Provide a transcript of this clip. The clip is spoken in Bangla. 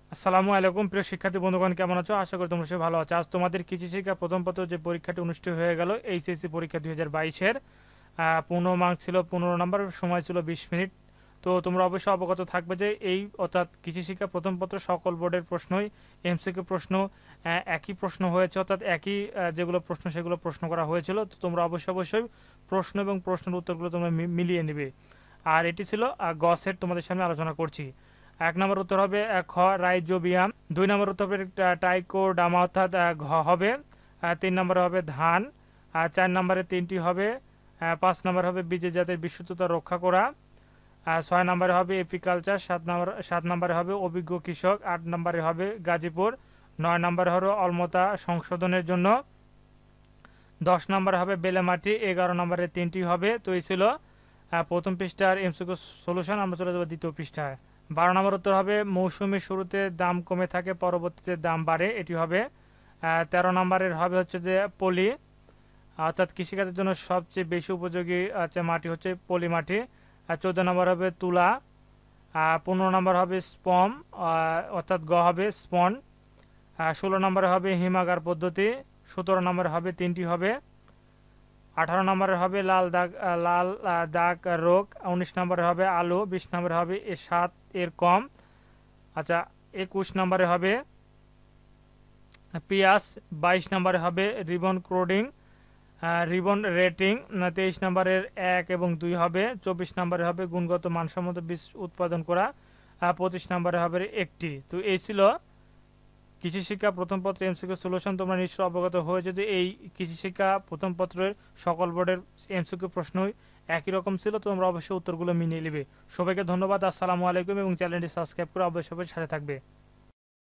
আসসালামু আলাইকুম প্রিয় শিক্ষার্থী বন্ধুগণ, কেমন আছো? আশা করি তোমরা সবাই ভালো আছো। আজ তোমাদের কৃষি শিক্ষা প্রথম পত্র যে পরীক্ষাটি অনুষ্ঠিত হয়ে গেল, এইচএসসি পরীক্ষা 2022-এর পূর্ণমার্ক ছিল 15 নম্বর, সময় ছিল 20 মিনিট। তো তোমরা অবশ্যই অবগত থাকবে যে এই অর্থাৎ কৃষি শিক্ষা প্রথম পত্র সকল বোর্ডের প্রশ্নই এমসিকিউ প্রশ্ন, একই প্রশ্ন হয়েছে, অর্থাৎ একই যেগুলো প্রশ্ন সেগুলো প্রশ্ন করা হয়েছিল। তো তোমরা অবশ্যই প্রশ্ন এবং প্রশ্নের উত্তরগুলো তোমরা মিলিয়ে নেবে। আর এটি ছিল গ সেট, তোমাদের সামনে আলোচনা করছি। 1 নম্বর উত্তর হবে খ রাইজোবিয়াম। 2 নম্বর উত্তর হবে টাইকোডামা অর্থাৎ ঘ হবে। 3 নম্বরে হবে ধান। 4 নম্বরে তিনটি হবে। 5 নম্বর হবে বীজের জাতের বিশুদ্ধতা রক্ষা করা। 6 নম্বরে হবে এপিকালচার। 7নম্বরে হবে অভিজ্ঞ কৃষক। 8 নম্বরে হবে গাজীপুর। 9 নম্বরে হলো অলমতা সংশোধনের জন্য। 10 নম্বরে হবে বেলেমাটি। 11 নম্বরে তিনটি হবে। তো এই ছিল প্রথম পৃষ্ঠার এমসিকিউ সলিউশন। আমরা চলে যাবো দ্বিতীয় পৃষ্ঠায়। 12 নম্বর উত্তর হবে মৌসুমীর শুরুতে দাম কমে থাকে, পরবর্তীতে দাম বাড়ে, এটি হবে। 13 নম্বরের হবে হচ্ছে যে পলি, অর্থাৎ কৃষিকাজের জন্য সবচেয়ে বেশি উপযোগী মাটি হচ্ছে পলি মাটি। 14 নম্বর হবে তুলা। 15 নম্বর হবে স্পম, অর্থাৎ গ হবে স্পন। 16 নম্বরে হবে হিমাগার পদ্ধতি। 17 নম্বরে হবে তিনটি হবে। 18 নম্বরে হবে লাল দাগ রোগ। 19 নম্বরে হবে আলু। 20 নম্বরে হবে সাত এর কম। আচ্ছা, 21 নম্বরে হবে পিয়াস। 22 নম্বরে হবে রিবন কোডিং, রিবন রেটিং। 23 নম্বরের 1 এবং 2 হবে। 24 নম্বরে হবে গুণগত মানসম্মত বীজ উৎপাদন করা। 25 নম্বরে হবে একটি। তো এই ছিল কৃষি শিক্ষা প্রথম পত্র এমসিকিউ সলিউশন। তোমরা নিশ্চয় অবগত হয়েছে যে এই কৃষি শিক্ষা প্রথম পত্রের সকল বোর্ডের এমসিকিউ প্রশ্নই একই রকম ছিল। তোমরা অবশ্যই উত্তরগুলো মিলিয়ে নেবে। সবাইকে ধন্যবাদ। আসসালামু আলাইকুম এবং চ্যানেলটি সাবস্ক্রাইব করে অবশ্যই সাথে থাকবে।